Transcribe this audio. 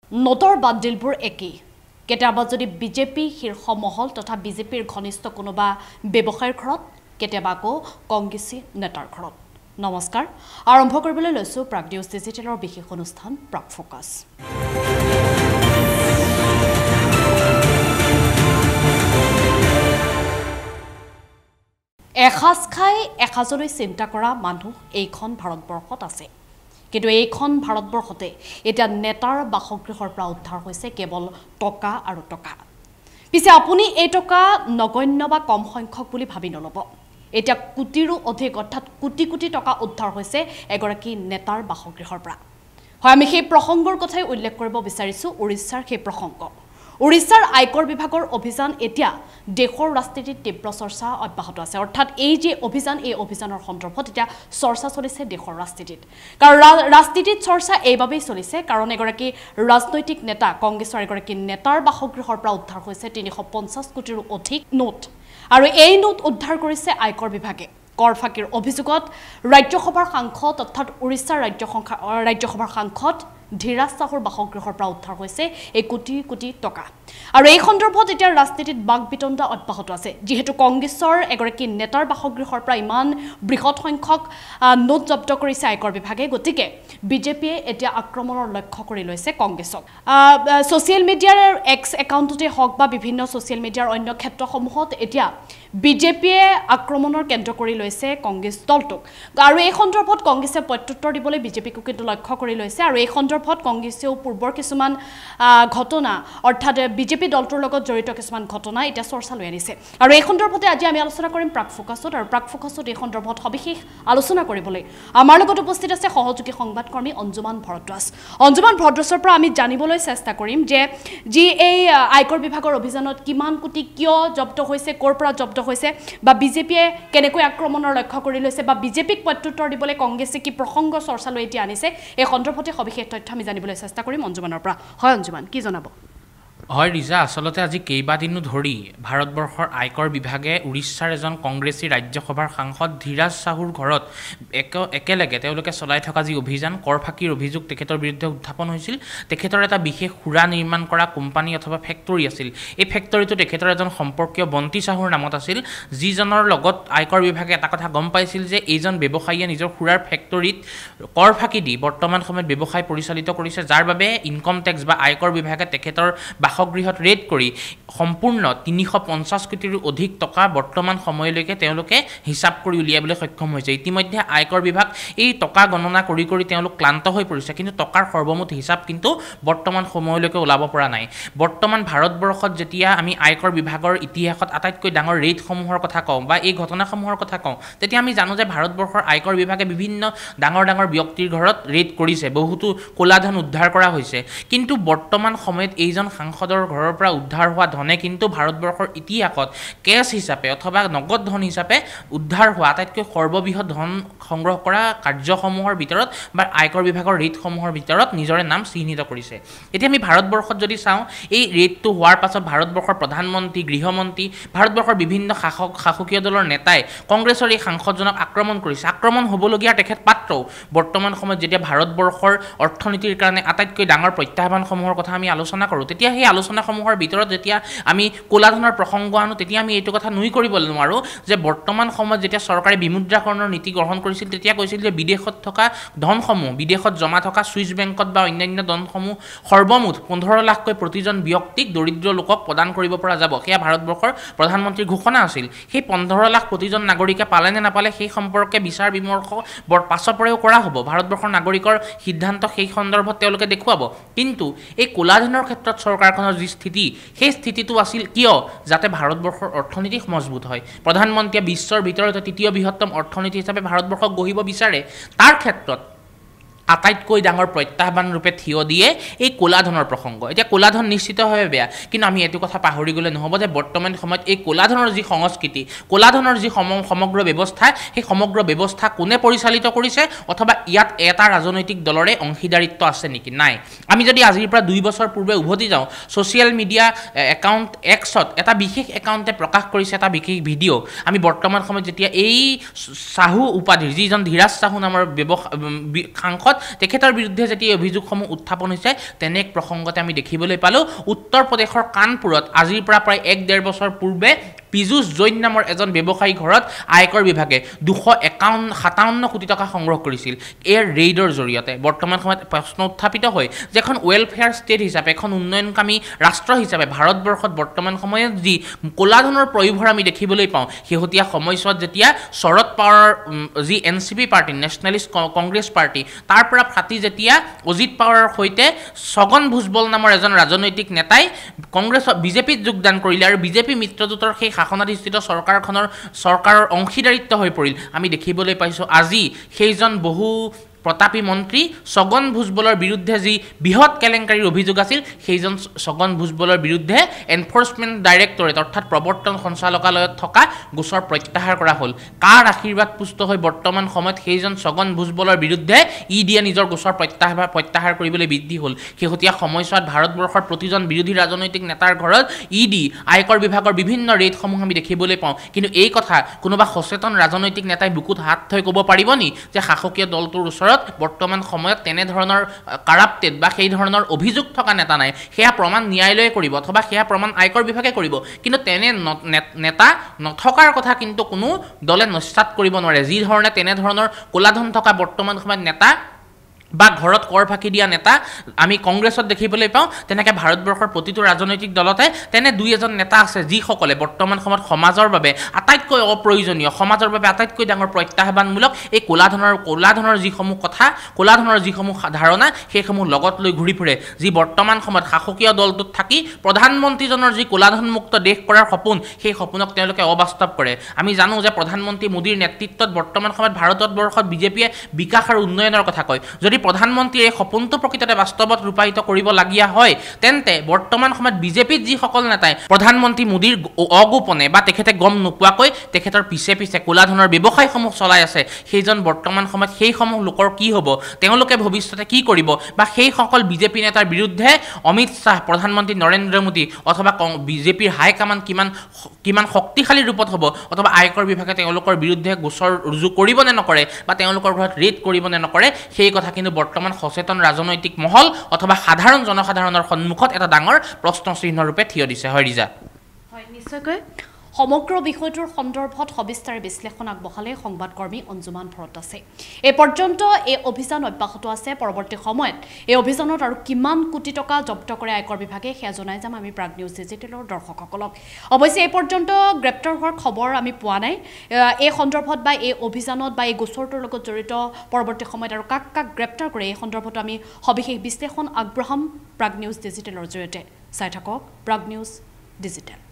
নোটৰ বান্ডিলবোৰ একেই কেতিয়াবা যদি বিজেপি শীৰ্ষ মহল তথা বিজেপিৰ ঘনিষ্ঠ কোনোবা ব্যৱসায়ৰ ঘৰত কেতিয়াবা আকৌ কংগ্ৰেছী নেতাৰ ঘৰত নমস্কাৰ আৰম্ভ কৰিবলৈ লৈছো প্ৰাগ নিউজ ডিজিটেলৰ বিশেষ অনুষ্ঠান প্ৰাগ ফোকাছ এসাজ খাই এসাজলৈ চিন্তা কৰা মানুহ এইখন ভাৰতবৰ্ষত আছে কিন্তু এইখন ভাৰতবৰ্ষতে এতিয়া নেতাৰ বাসগৃহৰ পৰা উদ্ধাৰ হৈছে কেৱল টকা আৰু টকা পিছে আপুনি এই টকা নগণ্য বা কম সংখ্যক বুলি ভাবি নলব এতিয়া কোটিৰো অধিক অৰ্থাৎ কোটি কোটি টকা উদ্ধাৰ হৈছে এগৰাকী নেতাৰ বাসগৃহৰ পৰা হয় আমি সেই প্ৰসংগৰ কথাই উল্লেখ কৰিব বিচাৰিছো উৰিষ্যাৰ সেই প্ৰসংগ উৰিষ্যাৰ আয়কৰ বিভাগৰ অভিযান এতিয়া দেশৰ ৰাজনীতিত তীব্ৰ চৰ্চা অব্যাহত আছে অৰ্থাৎ এই যে অভিযান এই অভিযানৰ সন্দৰ্ভত এতিয়া চৰ্চা চলিছে দেশৰ ৰাজনীতিত কাৰণ ৰাজনীতিত চৰ্চা এইভাবেই চলিছে কাৰণ এগৰাকী ৰাজনৈতিক নেতা কংগ্ৰেছৰ এগৰাকী নেতাৰ বাসগৃহৰ পৰা উদ্ধাৰ হৈছে 350 কোটিৰো অধিক নোট আৰু এই নোট উদ্ধাৰ কৰিছে আয়কৰ বিভাগে কৰ ফাঁকিৰ অভিযোগত ৰাজ্যসভাৰ সাংসদ অৰ্থাৎ উৰিষ্যাৰ ৰাজ্যসভাৰ সাংসদ ধীৰাজ চাহুৰ বাসগৃহৰ পৰা উদ্ধাৰ হৈছে এই কোটি কোটি টকা আৰু এই সন্দৰ্ভত এতিয়া ৰাজনীতিত বাকবিতণ্ডা অব্যাহত আছে যেহেতু কংগ্ৰেছৰ এগৰাকী নেতাৰ বাসগৃহৰ পৰা ইমান বৃহৎ সংখ্যক নোট জব্দ কৰিছে আয়কৰ বিভাগে গতিকে বিজেপিয়ে এতিয়া আক্ৰমণৰ লক্ষ্য কৰি লৈছে কংগ্ৰেছক ছ'চিয়েল মিডিয়াৰ এক্স একাউণ্টতে হওক বা বিভিন্ন ছ'চিয়েল মিডিয়াৰ অন্য ক্ষেত্ৰসমূহত এতিয়া বিজেপিয়ে আক্ৰমণৰ কেন্দ্ৰ কৰি লৈছে কংগ্ৰেছ দলটোক আৰু এই সন্দৰ্ভত কংগ্ৰেছে প্ৰত্যুত্তৰ দিবলৈ বিজেপিকো কিন্তু লক্ষ্য কৰি লৈছে আৰু এই সন্দৰ্ভত কংগ্ৰেছেও পূৰ্বৰ কিছুমান ঘটনা অৰ্থাৎ বিজেপি দলটোৰ লগত জড়িত কিছুমান ঘটনা এতিয়া চৰ্চা লৈ আনিছে আৰু এই সন্দৰ্ভতে আজি আমি আলোচনা কৰিম প্ৰাগ ফোকাছত আৰু প্ৰাগ ফোকাছত এই সন্দৰ্ভত সবিশেষ আলোচনা কৰিবলৈ আমাৰ লগত উপস্থিত আছে সহযোগী সংবাদকৰ্মী অঞ্জুমান ভৰদ্বাজৰ পৰা আমি জানিবলৈ চেষ্টা কৰিম যে যি এই আয়কৰ বিভাগৰ অভিযানত কিমান কোটি কিয় জব্দ হৈছে ক'ৰ পৰা জব্দ হৈছে বা বিজেপিয়ে কেনেকৈ আক্ৰমণৰ লক্ষ্য কৰি লৈছে বা বিজেপিক প্ৰত্যুত্তৰ দিবলৈ কংগ্ৰেছে কি প্ৰসংগ চৰ্চা লৈ এতিয়া আনিছে এই সন্দৰ্ভতে সবিশেষ তথ্য আমি জানিবলৈ চেষ্টা কৰিম অঞ্জুমানৰ পৰা হয় অঞ্জুমান কি জনাব হয় ৰিজা আসলতে আজি কেইবাদিনো ধৰি ভাৰতবৰ্ষৰ আয়কৰ বিভাগে উৰিষ্যাৰ এজন কংগ্ৰেছী ৰাজ্যসভাৰ সাংসদ ধীৰাজ চাহুৰ ঘৰত একেলগে তেওঁলোকে চলাই থকা যি অভিযান কৰ ফাঁকিৰ অভিযোগ তেখেতৰ বিৰুদ্ধে উত্থাপন হৈছিল তেখেতৰ এটা বিশেষ সুৰা নিৰ্মাণ কৰা কোম্পানী অথবা ফেক্টৰী আছিল এই ফেক্টৰীটো তেখেতৰ এজন সম্পৰ্কীয় বন্তি চাহুৰ নামত আছিল যিজনৰ লগত আয়কৰ বিভাগে এটা কথা গম পাইছিল যে এইজন ব্যৱসায়ীয়ে নিজৰ সুৰাৰ ফেক্টৰীত কৰ ফাঁকি দি বৰ্তমান সময়ত ব্যৱসায় পৰিচালিত কৰিছে যাৰ বাবে ইনকম টেক্স বা আয়কৰ বিভাগে তেখেতৰ বাসগৃহত ৰেড কৰি সম্পূৰ্ণ 350 কোটিৰো অধিক টকা বৰ্তমান সময়লৈকে তেওঁলোকে হিচাপ কৰি উলিয়াবলৈ সক্ষম হৈছে ইতিমধ্যে আয়কৰ বিভাগ এই টকা গণনা কৰি তেওঁলোক ক্লান্ত হৈ পৰিছে কিন্তু টকাৰ সৰ্বমুঠ হিচাপ কিন্তু বৰ্তমান সময়লৈকে ওলাব পৰা নাই বৰ্তমান ভাৰতবৰ্ষত যেতিয়া আমি আয়কৰ বিভাগৰ ইতিহাসত আটাইতকৈ ডাঙৰ ৰেডসমূহৰ কথা কওঁ বা এই ঘটনাসমূহৰ কথা কওঁ তেতিয়া আমি জানো যে ভাৰতবৰ্ষৰ আয়কৰ বিভাগে বিভিন্ন ডাঙৰ ব্যক্তিৰ ঘৰত ৰেড কৰিছে বহুতো ক'লা ধন উদ্ধাৰ কৰা হৈছে কিন্তু বৰ্তমান সময়ত এইজন সাংসদৰ ঘৰৰ পৰা উদ্ধাৰ হোৱা ধনে কিন্তু ভাৰতবৰ্ষৰ ইতিহাসত কেছ হিচাপে অথবা নগদ ধন হিচাপে উদ্ধাৰ হোৱা আটাইতকৈ সৰ্ববৃহৎ ধন সংগ্ৰহ কৰা কাৰ্যসমূহৰ ভিতৰত বা আয়কৰ বিভাগৰ ৰেডসমূহৰ ভিতৰত নিজৰে নাম চিহ্নিত কৰিছে এতিয়া আমি ভাৰতবৰ্ষত যদি চাওঁ এই ৰেডটো হোৱাৰ পাছত ভাৰতবৰ্ষৰ প্ৰধানমন্ত্ৰী গৃহমন্ত্ৰী ভাৰতবৰ্ষৰ বিভিন্ন শাসকীয় দলৰ নেতাই কংগ্ৰেছৰ এই সাংসদজনক আক্ৰমণ কৰিছে আক্ৰমণ হ'বলগীয়া তেখেত পাত্ৰও বৰ্তমান সময়ত যেতিয়া ভাৰতবৰ্ষৰ অৰ্থনীতিৰ কাৰণে আটাইতকৈ ডাঙৰ প্ৰত্যাহ্বানসমূহৰ কথা আমি আলোচনা কৰোঁ তেতিয়া সেই আলোচনাসমূহৰ ভিতৰত যেতিয়া আমি ক'লা ধনৰ প্ৰসংগ আনো তেতিয়া আমি এইটো কথা নুই কৰিব নোৱাৰোঁ যে বৰ্তমান সময়ত যেতিয়া চৰকাৰে বিমুদ্ৰাকৰণৰ নীতি গ্ৰহণ কৰিছিল তেতিয়া কৈছিল যে বিদেশত থকা ধনসমূহ বিদেশত জমা থকা ছুইচ বেংকত বা অন্যান্য ধনসমূহ সৰ্বমুঠ 15 লাখকৈ প্ৰতিজন ব্যক্তিক দৰিদ্ৰ লোকক প্ৰদান কৰিব পৰা যাব সেয়া ভাৰতবৰ্ষৰ প্ৰধানমন্ত্ৰীৰ ঘোষণা আছিল সেই 15 লাখ প্ৰতিজন নাগৰিকে পালে নে নাপালে সেই সম্পৰ্কে বিচাৰ বিমৰ্শ পাছৰ পৰেও কৰা হ'ব ভাৰতবৰ্ষৰ নাগৰিকৰ সিদ্ধান্ত সেই সন্দৰ্ভত তেওঁলোকে দেখুৱাব কিন্তু এই ক'লা ধনৰ ক্ষেত্ৰত চৰকাৰখনৰ যি স্থিতি সেই স্থিতিটো আছিল কিয় যাতে ভাৰতবৰ্ষৰ অৰ্থনীতি মজবুত হয় প্ৰধানমন্ত্ৰীয়ে বিশ্বৰ ভিতৰতে তৃতীয় বৃহত্তম অৰ্থনীতি হিচাপে ভাৰতবৰ্ষক গঢ়িব বিচাৰে তাৰ ক্ষেত্ৰত আটাইতকৈ ডাঙৰ প্ৰত্যাহ্বান ৰূপে থিয় দিয়ে এই ক'লা ধনৰ প্ৰসংগ এতিয়া ক'লা ধন নিশ্চিতভাৱে বেয়া কিন্তু আমি এইটো কথা পাহৰি গ'লে নহ'ব যে বৰ্তমান সময়ত এই ক'লা ধনৰ যি সংস্কৃতি ক'লা ধনৰ যি সমগ্ৰ ব্যৱস্থা সেই সমগ্ৰ ব্যৱস্থা কোনে পৰিচালিত কৰিছে অথবা ইয়াত এটা ৰাজনৈতিক দলৰে অংশীদাৰিত্ব আছে নেকি নাই আমি যদি আজিৰ পৰা 2 বছৰ পূৰ্বে উভতি যাওঁ ছ'চিয়েল মিডিয়া একাউণ্ট এক্সত এটা বিশেষ একাউণ্টে প্ৰকাশ কৰিছে এটা বিশেষ ভিডিঅ' আমি বৰ্তমান সময়ত যেতিয়া এই চাহু উপাধিৰ যিজন ধীৰাজ চাহু নামৰ সাংসদ তেখেতৰ বিৰুদ্ধে যেতিয়া অভিযোগসমূহ উত্থাপন হৈছে তেনে এক প্ৰসংগতে আমি দেখিবলৈ পালোঁ উত্তৰ প্ৰদেশৰ কানপুৰত আজিৰ পৰা প্ৰায় 1-1.5 বছৰ পূৰ্বে পীযুষ জৈন নামৰ এজন ব্যৱসায়ী ঘৰত আয়কৰ বিভাগে 257 কোটি টকা সংগ্ৰহ কৰিছিল এই ৰেইডৰ জৰিয়তে বৰ্তমান সময়ত প্ৰশ্ন উত্থাপিত হয় যে এখন ৱেলফেয়াৰ ষ্টেট হিচাপে এখন উন্নয়নকামী ৰাষ্ট্ৰ হিচাপে ভাৰতবৰ্ষত বৰ্তমান সময়ত যি ক'লা ধনৰ প্ৰয়োভৰ আমি দেখিবলৈ পাওঁ শেহতীয়া সময়ছোৱাত যেতিয়া শৰদ পাৱাৰৰ যি NCP party nationalist Congress party তাৰ পৰা ফাটি যেতিয়া অজিত পাৱাৰৰ সৈতে ছগন ভুজবল নামৰ এজন ৰাজনৈতিক নেতাই কংগ্ৰেছ বিজেপিত যোগদান কৰিলে আৰু বিজেপি মিত্ৰজোঁটৰ সেই শাসনাধিষ্ঠিত চৰকাৰৰ অংশীদাৰিত্ব হৈ পৰিল আমি দেখিবলৈ পাইছোঁ আজি সেইজন বহু প্ৰতাপী মন্ত্ৰী ছগন ভুজবলৰ বিৰুদ্ধে যি বৃহৎ কেলেংকাৰীৰ অভিযোগ আছিল সেইজন ছগন ভুজবলৰ বিৰুদ্ধে এনফৰ্চমেণ্ট ডাইৰেক্টৰেট অৰ্থাৎ প্ৰৱৰ্তন সঞ্চালকালয়ত থকা গোচৰ প্ৰত্যাহাৰ কৰা হ'ল কাৰ আশীৰ্বাদ পুষ্ট হৈ বৰ্তমান সময়ত সেইজন ছগন ভুজবলৰ বিৰুদ্ধে ইডিয়ে নিজৰ গোচৰ প্ৰত্যাহাৰ কৰিবলৈ বৃদ্ধি হ'ল শেহতীয়া সময়ছোৱাত ভাৰতবৰ্ষৰ প্ৰতিজন বিৰোধী ৰাজনৈতিক নেতাৰ ঘৰত ইডি আয়কৰ বিভাগৰ বিভিন্ন ৰেইডসমূহ আমি দেখিবলৈ পাওঁ কিন্তু এই কথা কোনোবা সচেতন ৰাজনৈতিক নেতাই বুকুত হাত থৈ ক'ব পাৰিব নি যে শাসকীয় দলটোৰ ওচৰত বৰ্তমান সময়ত তেনে ধৰণৰ কাৰাপ্টেড বা সেই ধৰণৰ অভিযোগ থকা নেতা নাই সেয়া প্ৰমাণ ন্যায়ালয়ে কৰিব অথবা সেয়া প্ৰমাণ আয়কৰ বিভাগে কৰিব কিন্তু তেনে নেতা নথকাৰ কথা কিন্তু কোনো দলে নস্যাৎ কৰিব নোৱাৰে যি ধৰণে তেনে ধৰণৰ ক'লাধন থকা বৰ্তমান সময়ত নেতা বা ঘৰত কৰ ফাঁকি দিয়া নেতা আমি কংগ্ৰেছত দেখিবলৈ পাওঁ তেনেকৈ ভাৰতবৰ্ষৰ প্ৰতিটো ৰাজনৈতিক দলতে তেনে 2-এজন নেতা আছে যিসকলে বৰ্তমান সময়ত সমাজৰ বাবে আটাইতকৈ অপ্ৰয়োজনীয় সমাজৰ বাবে আটাইতকৈ ডাঙৰ প্ৰত্যাহ্বানমূলক এই ক'লাধনৰ যিসমূহ কথা ক'লাধনৰ যিসমূহ ধাৰণা সেইসমূহ লগত লৈ ঘূৰি ফুৰে যি বৰ্তমান সময়ত শাসকীয় দলটোত থাকি প্ৰধানমন্ত্ৰীজনৰ যি ক'লাধনমুক্ত দেশ কৰাৰ সপোন সেই সপোনক তেওঁলোকে অবাস্তৱ কৰে আমি জানো যে প্ৰধানমন্ত্ৰী মোদীৰ নেতৃত্বত বৰ্তমান সময়ত ভাৰতবৰ্ষত বিজেপিয়ে বিকাশ আৰু উন্নয়নৰ কথা কয় যদি প্ৰধানমন্ত্ৰীয়ে এই সপোনটো প্ৰকৃততে বাস্তৱত ৰূপায়িত কৰিবলগীয়া হয় তেন্তে বৰ্তমান সময়ত বিজেপিত যিসকল নেতাই প্ৰধানমন্ত্ৰী মোদীৰ অগোপনে বা তেখেতে গম নোপোৱাকৈ তেখেতৰ পিছে ক'লাধনৰ ব্যৱসায়সমূহ চলাই আছে সেইজন বৰ্তমান সময়ত সেইসমূহ লোকৰ কি হ'ব তেওঁলোকে ভৱিষ্যতে কি কৰিব বা সেইসকল বিজেপি নেতাৰ বিৰুদ্ধে অমিত শ্বাহ প্ৰধানমন্ত্ৰী নৰেন্দ্ৰ মোদী অথবা বিজেপিৰ হাইকমাণ্ড কিমান শক্তিশালী ৰূপত হ'ব অথবা আয়কৰ বিভাগে তেওঁলোকৰ বিৰুদ্ধে গোচৰ ৰুজু কৰিব নে নকৰে বা তেওঁলোকৰ ঘৰত ৰেড কৰিব নে নকৰে সেই কথা কিন্তু বৰ্তমান সচেতন ৰাজনৈতিক মহল অথবা সাধাৰণ জনসাধাৰণৰ সন্মুখত এটা ডাঙৰ প্ৰশ্ন চিহ্ন ৰূপে থিয় দিছে হয় ৰিজা হয় নিশ্চয়কৈ সমগ্ৰ বিষয়টোৰ সন্দৰ্ভত সবিস্তাৰে বিশ্লেষণ আগবঢ়ালে সংবাদকৰ্মী অঞ্জুমান ভৰত আছে এই পৰ্যন্ত এই অভিযান অব্যাহত আছে পৰৱৰ্তী সময়ত এই অভিযানত আৰু কিমান কোটি টকা জব্দ কৰে আয়কৰ বিভাগে সেয়া জনাই যাম আমি প্ৰাগ নিউজ ডিজিটেলৰ দৰ্শকসকলক অৱশ্যে এই পৰ্যন্ত গ্ৰেপ্তাৰ হোৱাৰ খবৰ আমি পোৱা নাই এই সন্দৰ্ভত বা এই অভিযানত বা এই গোচৰটোৰ লগত জড়িত পৰৱৰ্তী সময়ত আৰু কাক গ্ৰেপ্তাৰ কৰে এই সন্দৰ্ভত আমি সবিশেষ বিশ্লেষণ আগবঢ়াম প্ৰাগ নিউজ ডিজিটেলৰ জৰিয়তে চাই থাকক প্ৰাগ নিউজ ডিজিটেল